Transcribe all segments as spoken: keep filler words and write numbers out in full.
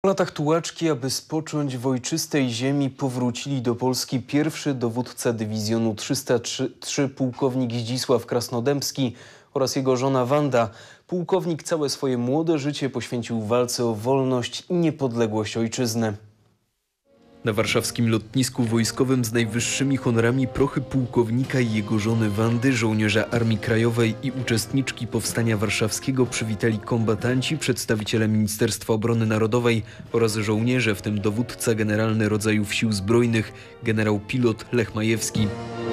Po latach tułaczki, aby spocząć w ojczystej ziemi, powrócili do Polski pierwszy dowódca dywizjonu trzysta trzy pułkownik Zdzisław Krasnodębski oraz jego żona Wanda. Pułkownik całe swoje młode życie poświęcił walce o wolność i niepodległość ojczyzny. Na warszawskim lotnisku wojskowym z najwyższymi honorami prochy pułkownika i jego żony Wandy, żołnierza Armii Krajowej i uczestniczki Powstania Warszawskiego, przywitali kombatanci, przedstawiciele Ministerstwa Obrony Narodowej oraz żołnierze, w tym dowódca generalny rodzajów Sił Zbrojnych, generał pilot Lech Majewski.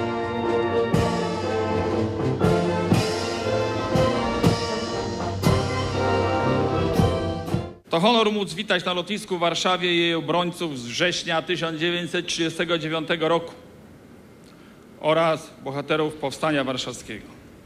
To honor móc witać na lotnisku w Warszawie jej obrońców z września tysiąc dziewięćset trzydziestego dziewiątego roku oraz bohaterów Powstania Warszawskiego.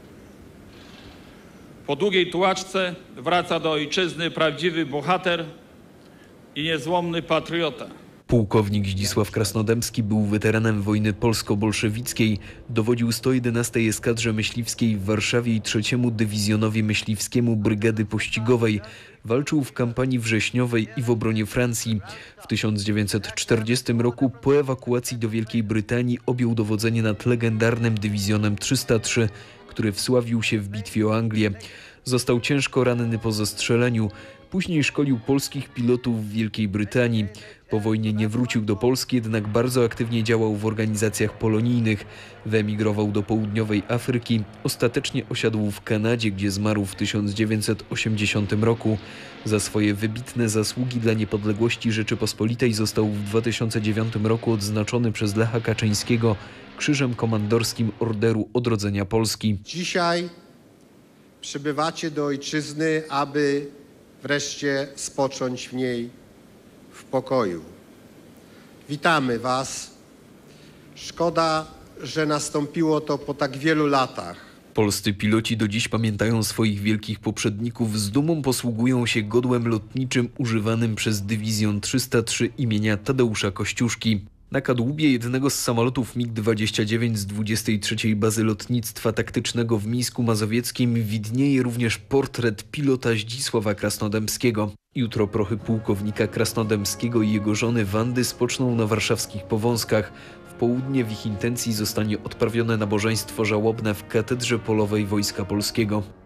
Po długiej tułaczce wraca do ojczyzny prawdziwy bohater i niezłomny patriota. Pułkownik Zdzisław Krasnodębski był weteranem wojny polsko-bolszewickiej, dowodził sto jedenastej Eskadrze Myśliwskiej w Warszawie i trzeciemu Dywizjonowi Myśliwskiemu Brygady Pościgowej. Walczył w kampanii wrześniowej i w obronie Francji. W tysiąc dziewięćset czterdziestym roku po ewakuacji do Wielkiej Brytanii objął dowodzenie nad legendarnym Dywizjonem trzysta trzy, który wsławił się w bitwie o Anglię. Został ciężko ranny po zestrzeleniu. Później szkolił polskich pilotów w Wielkiej Brytanii. Po wojnie nie wrócił do Polski, jednak bardzo aktywnie działał w organizacjach polonijnych. Wyemigrował do południowej Afryki. Ostatecznie osiadł w Kanadzie, gdzie zmarł w tysiąc dziewięćset osiemdziesiątym roku. Za swoje wybitne zasługi dla niepodległości Rzeczypospolitej został w dwa tysiące dziewiątym roku odznaczony przez Lecha Kaczyńskiego Krzyżem Komandorskim Orderu Odrodzenia Polski. Dzisiaj przybywacie do ojczyzny, aby wreszcie spocząć w niej w pokoju. Witamy Was. Szkoda, że nastąpiło to po tak wielu latach. Polscy piloci do dziś pamiętają swoich wielkich poprzedników. Z dumą posługują się godłem lotniczym używanym przez Dywizjon trzysta trzy imienia Tadeusza Kościuszki. Na kadłubie jednego z samolotów mig dwadzieścia dziewięć z dwudziestej trzeciej Bazy Lotnictwa Taktycznego w Mińsku Mazowieckim widnieje również portret pilota Zdzisława Krasnodębskiego. Jutro prochy pułkownika Krasnodębskiego i jego żony Wandy spoczną na warszawskich Powązkach. W południe w ich intencji zostanie odprawione nabożeństwo żałobne w Katedrze Polowej Wojska Polskiego.